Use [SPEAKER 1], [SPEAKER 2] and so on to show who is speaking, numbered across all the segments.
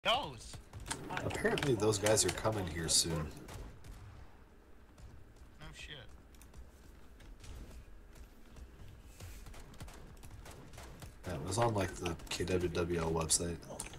[SPEAKER 1] Goes.
[SPEAKER 2] Apparently those guys are coming here soon.
[SPEAKER 1] No shit.
[SPEAKER 2] Yeah, it was on like the KWWL website.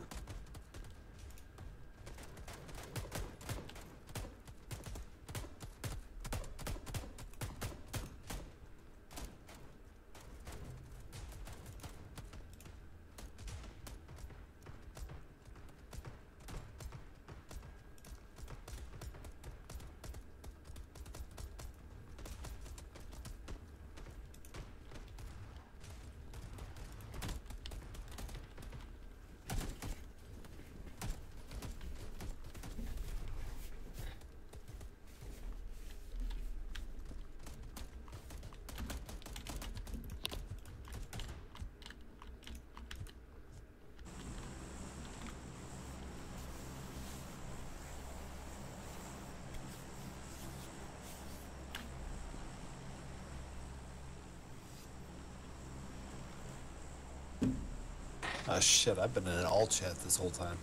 [SPEAKER 2] Oh shit, I've been in an all chat this whole time.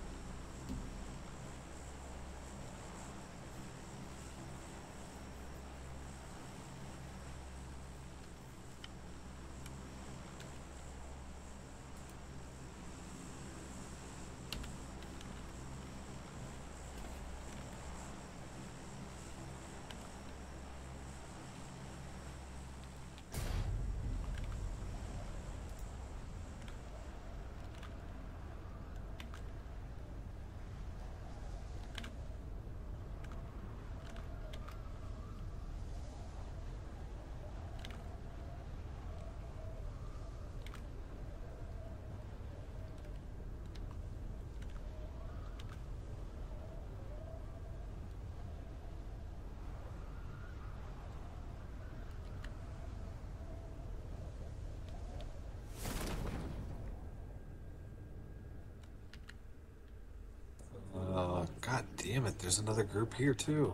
[SPEAKER 2] God damn it, there's another group here too.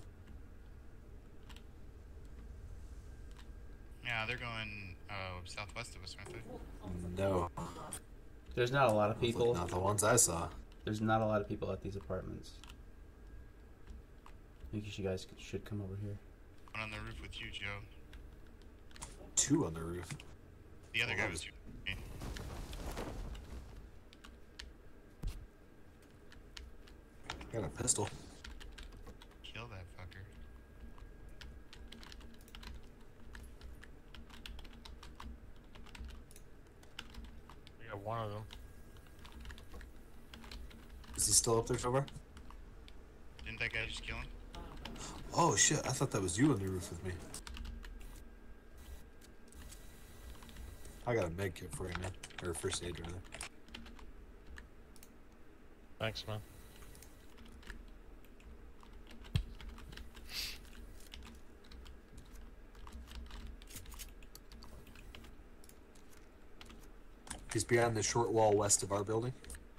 [SPEAKER 1] Yeah, they're going southwest of us, aren't they?
[SPEAKER 2] No,
[SPEAKER 3] There's not a lot of people.
[SPEAKER 2] not the ones I saw.
[SPEAKER 3] There's not a lot of people at these apartments. I think you guys should come over here.
[SPEAKER 1] One on the roof with you, Joe.
[SPEAKER 2] Two on the roof.
[SPEAKER 1] The other guy was you.
[SPEAKER 2] Got a pistol.
[SPEAKER 1] Kill that fucker.
[SPEAKER 4] We got one of them.
[SPEAKER 2] Is he still up there somewhere?
[SPEAKER 1] Didn't that guy just kill him?
[SPEAKER 2] Oh shit, I thought that was you on the roof with me. I got a med kit for you, man. Or first aid, rather.
[SPEAKER 4] Thanks, man.
[SPEAKER 2] He's behind the short wall west of our building.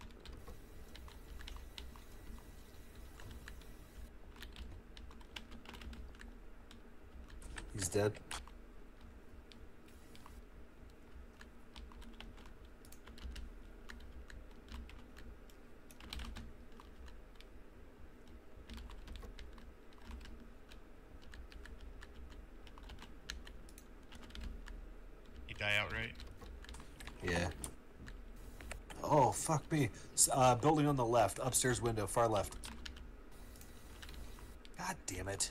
[SPEAKER 2] He's dead.
[SPEAKER 1] He die outright?
[SPEAKER 2] Yeah. Oh, fuck me. Building on the left, upstairs window, far left. God damn it.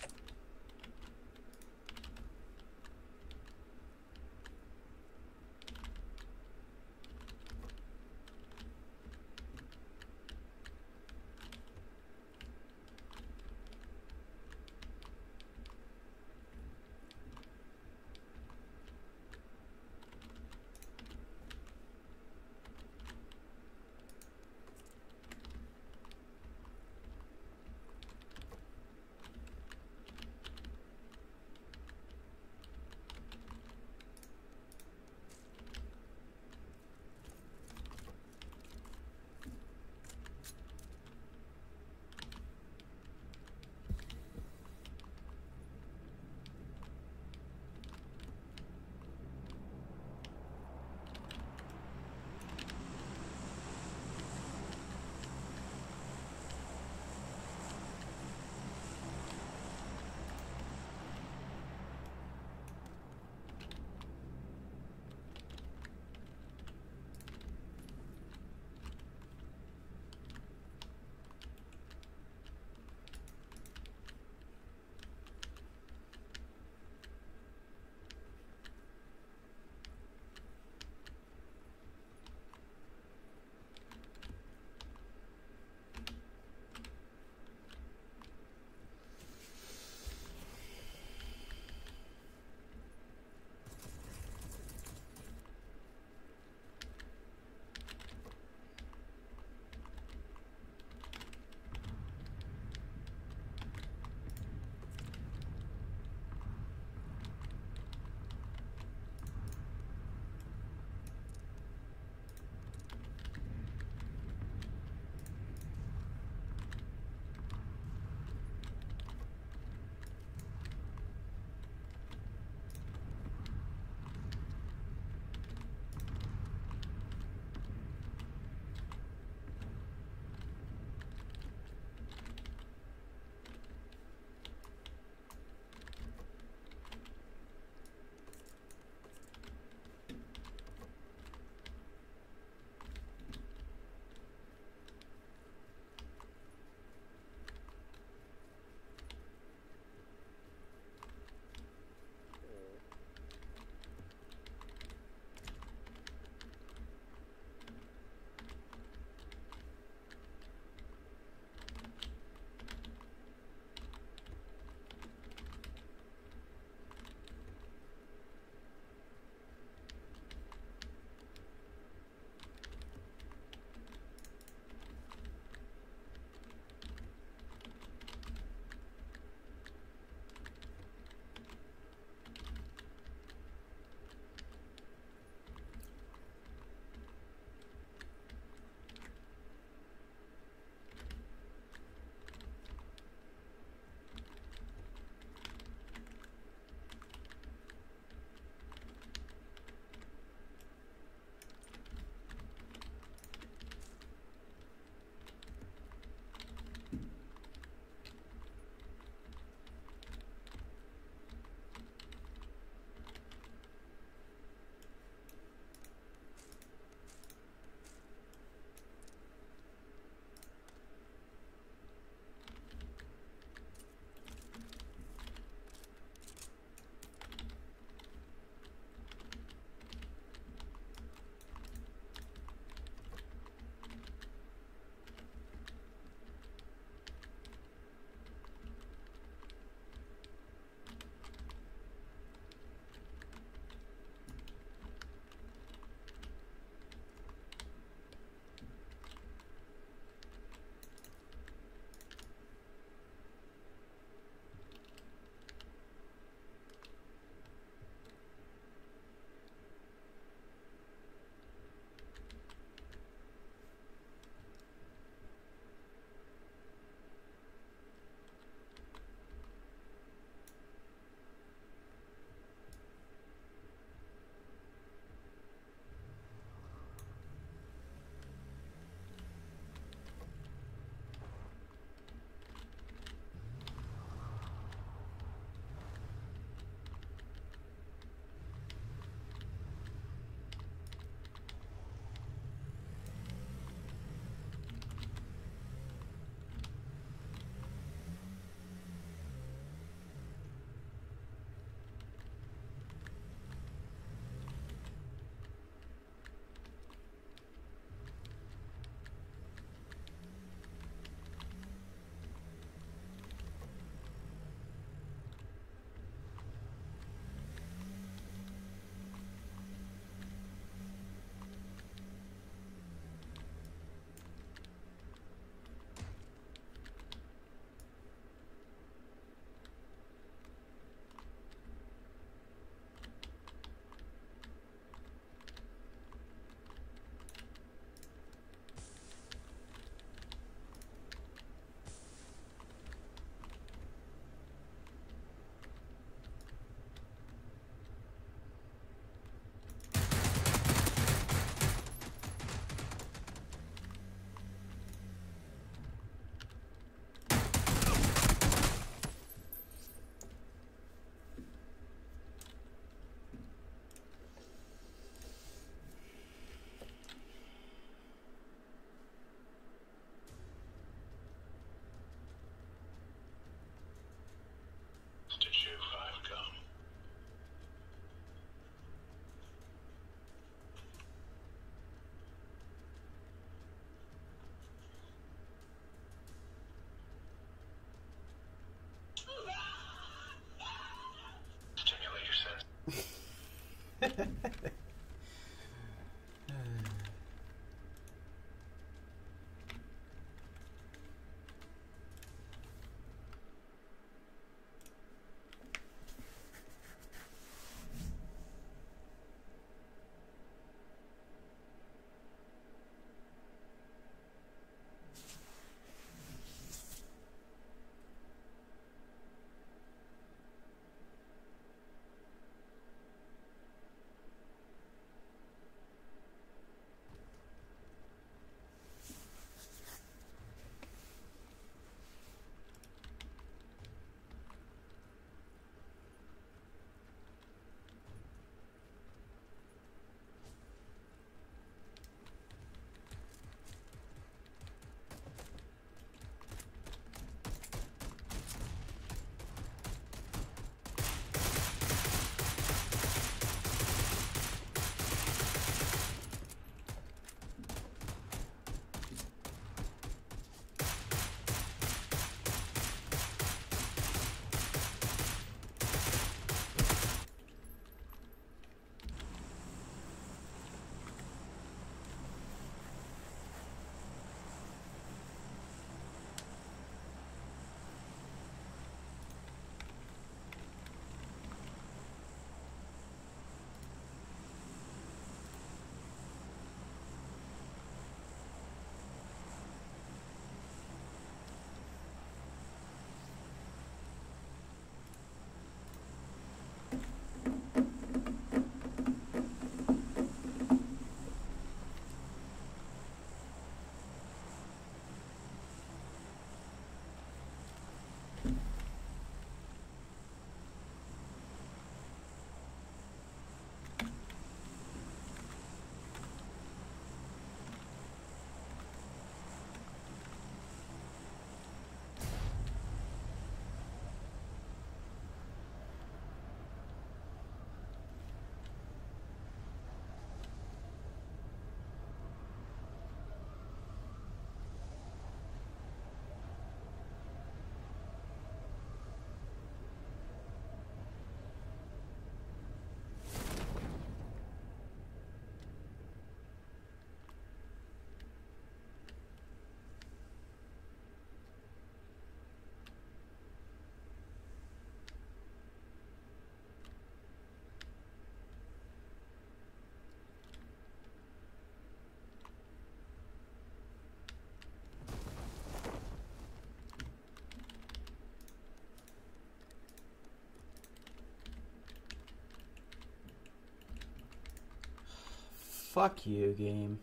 [SPEAKER 3] Fuck you, game.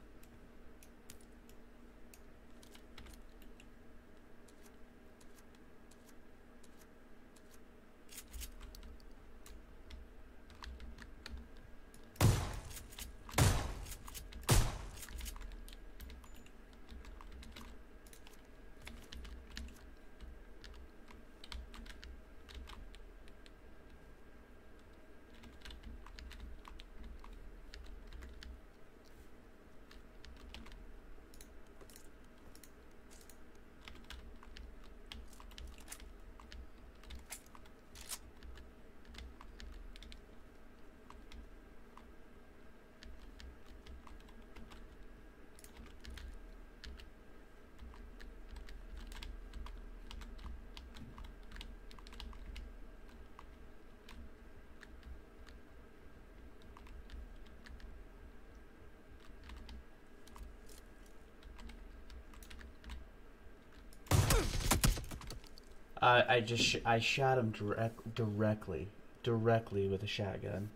[SPEAKER 3] I shot him directly with a shotgun.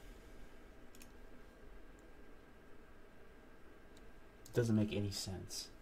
[SPEAKER 3] Doesn't make any sense.